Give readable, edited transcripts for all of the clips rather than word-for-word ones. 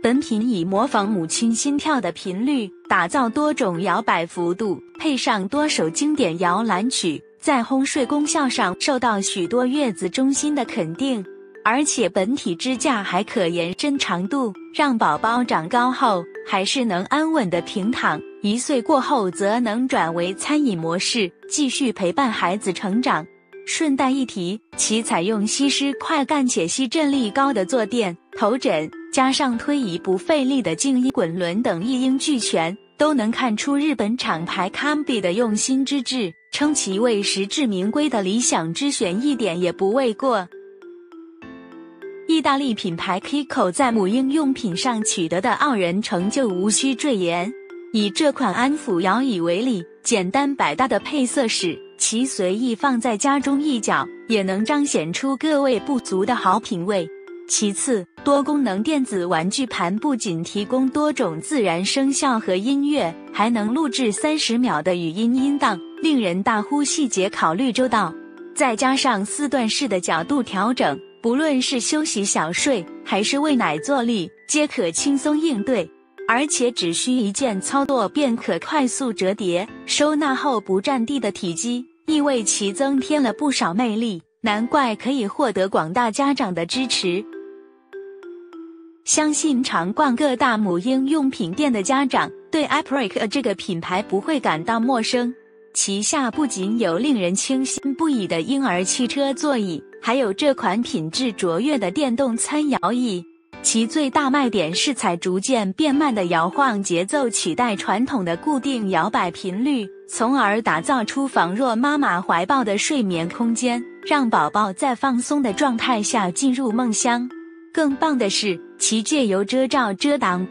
本品以模仿母亲心跳的频率，打造多种摇摆幅度，配上多首经典摇篮曲，在哄睡功效上受到许多月子中心的肯定。而且本体支架还可延伸长度，让宝宝长高后还是能安稳的平躺，1岁过后则能转为餐饮模式，继续陪伴孩子成长。顺带一提，其采用吸湿快干且吸震力高的坐垫、头枕，加上推移不费力的静音滚轮等一应俱全，都能看出日本厂牌 Cambi 的用心之至，称其为实至名归的理想之选一点也不为过。意大利品牌 Kiko 在母婴用品上取得的傲人成就无需赘言，以这款安抚摇椅为例，简单百搭的配色使其随意放在家中一角，也能彰显出各位不足的好品味。其次，多功能电子玩具盘不仅提供多种自然声效和音乐，还能录制30秒的语音音档，令人大呼细节考虑周到。再加上4段式的角度调整，不论是休息小睡还是喂奶坐立，皆可轻松应对。而且只需一键操作便可快速折叠，收纳后不占地的体积，亦为其增添了不少魅力，难怪可以获得广大家长的支持。相信常逛各大母婴用品店的家长，对 Apric 这个品牌不会感到陌生。旗下不仅有令人倾心不已的婴儿汽车座椅，还有这款品质卓越的电动餐摇椅。其最大卖点是采逐渐变慢的摇晃节奏取代传统的固定摇摆频率，从而打造出仿若妈妈怀抱的睡眠空间，让宝宝在放松的状态下进入梦乡。更棒的是，其借由遮罩遮挡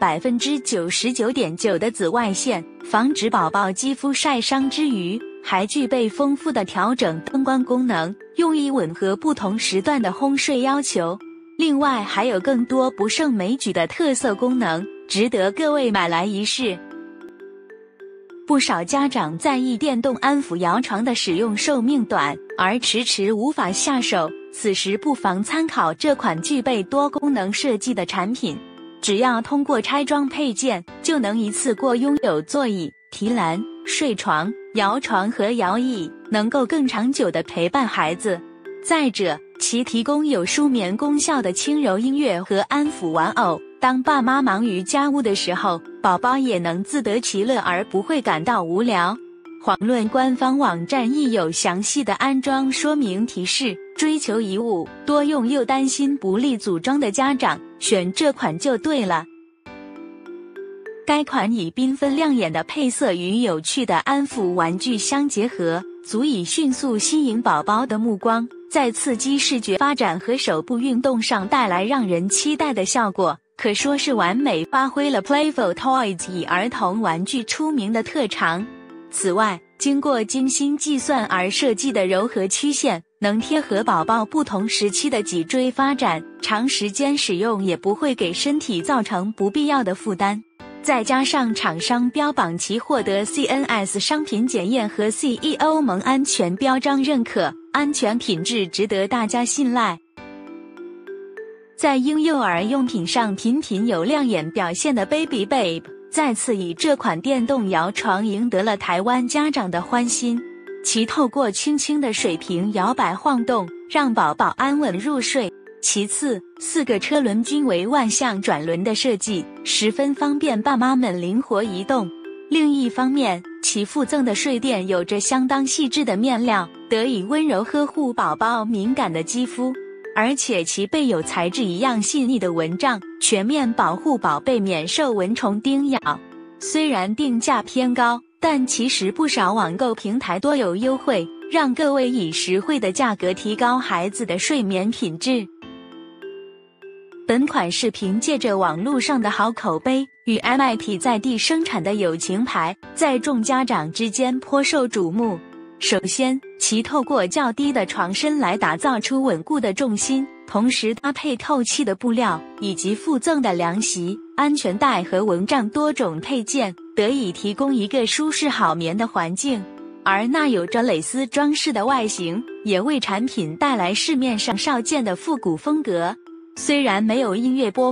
99.9% 的紫外线，防止宝宝肌肤晒伤之余，还具备丰富的调整灯光功能，用以吻合不同时段的哄睡要求。另外还有更多不胜枚举的特色功能，值得各位买来一试。不少家长在意电动安抚摇床的使用寿命短，而迟迟无法下手，此时不妨参考这款具备多功能设计的产品。只要通过拆装配件，就能一次过拥有座椅、提篮、睡床、摇床和摇椅，能够更长久地陪伴孩子。再者，其提供有舒眠功效的轻柔音乐和安抚玩偶，当爸妈忙于家务的时候，宝宝也能自得其乐而不会感到无聊。遑论官方网站亦有详细的安装说明提示，追求一物多用又担心不利组装的家长，选这款就对了。该款以缤纷亮眼的配色与有趣的安抚玩具相结合，足以迅速吸引宝宝的目光，在刺激视觉发展和手部运动上带来让人期待的效果，可说是完美发挥了 Playful Toys 以儿童玩具出名的特长。此外，经过精心计算而设计的柔和曲线，能贴合宝宝不同时期的脊椎发展，长时间使用也不会给身体造成不必要的负担。再加上厂商标榜其获得 CNS 商品检验和 CE 盟安全标章认可，安全品质值得大家信赖。在婴幼儿用品上频频有亮眼表现的 Baby Babe， 再次以这款电动摇床赢得了台湾家长的欢心。其透过轻轻的水平摇摆晃动，让宝宝安稳入睡。其次，4个车轮均为万向转轮的设计，十分方便爸妈们灵活移动。另一方面，其附赠的睡垫有着相当细致的面料，得以温柔呵护宝宝敏感的肌肤。而且其备有材质一样细腻的蚊帐，全面保护宝贝免受蚊虫叮咬。虽然定价偏高，但其实不少网购平台多有优惠，让各位以实惠的价格提高孩子的睡眠品质。本款是凭借着网络上的好口碑与 MIT 在地生产的友情牌，在众家长之间颇受瞩目。首先，其透过较低的床身来打造出稳固的重心，同时搭配透气的布料以及附赠的凉席、安全带和蚊帐多种配件，得以提供一个舒适好眠的环境。而那有着蕾丝装饰的外形，也为产品带来市面上少见的复古风格。虽然没有音乐播放，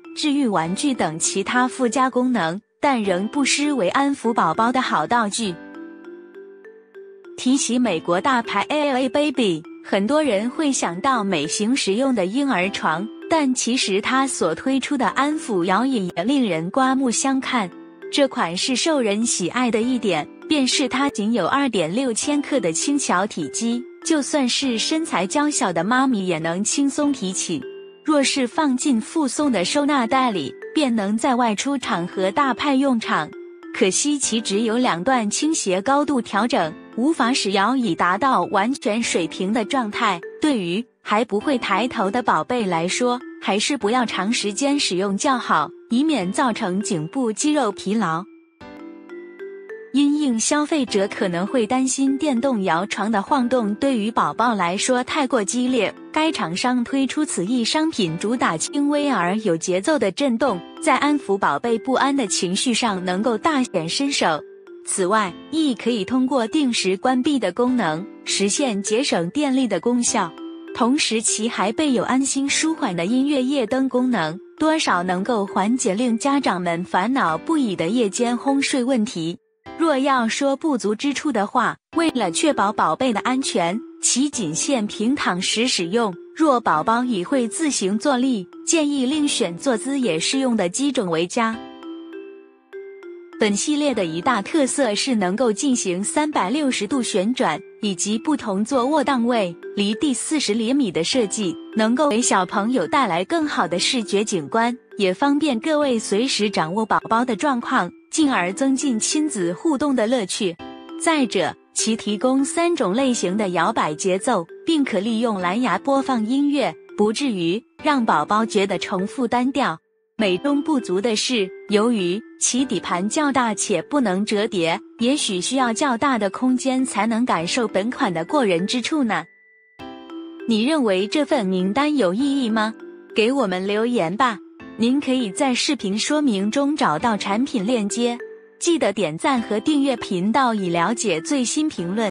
治愈玩具等其他附加功能，但仍不失为安抚宝宝的好道具。提起美国大牌 Angelababy， 很多人会想到美型实用的婴儿床，但其实它所推出的安抚摇椅也令人刮目相看。这款是受人喜爱的一点，便是它仅有 2.6 千克的轻巧体积，就算是身材娇小的妈咪也能轻松提起。若是放进附送的收纳袋里，便能在外出场合大派用场。可惜其只有2段倾斜高度调整，无法使摇椅达到完全水平的状态。对于还不会抬头的宝贝来说，还是不要长时间使用较好，以免造成颈部肌肉疲劳。因应消费者可能会担心电动摇床的晃动对于宝宝来说太过激烈，该厂商推出此一商品，主打轻微而有节奏的震动，在安抚宝贝不安的情绪上能够大显身手。此外，亦可以通过定时关闭的功能，实现节省电力的功效。同时其还备有安心舒缓的音乐夜灯功能，多少能够缓解令家长们烦恼不已的夜间哄睡问题。若要说不足之处的话，为了确保宝贝的安全，其仅限平躺时使用，若宝宝已会自行坐立，建议另选坐姿也适用的机种为佳。本系列的一大特色是能够进行360度旋转，以及不同坐卧档位、离地40厘米的设计，能够给小朋友带来更好的视觉景观，也方便各位随时掌握宝宝的状况，进而增进亲子互动的乐趣。再者，其提供3种类型的摇摆节奏，并可利用蓝牙播放音乐，不至于让宝宝觉得重复单调。美中不足的是，由于其底盘较大且不能折叠，也许需要较大的空间才能感受本款的过人之处呢。你认为这份名单有意义吗？给我们留言吧。您可以在视频说明中找到产品链接，记得点赞和订阅频道以了解最新评论。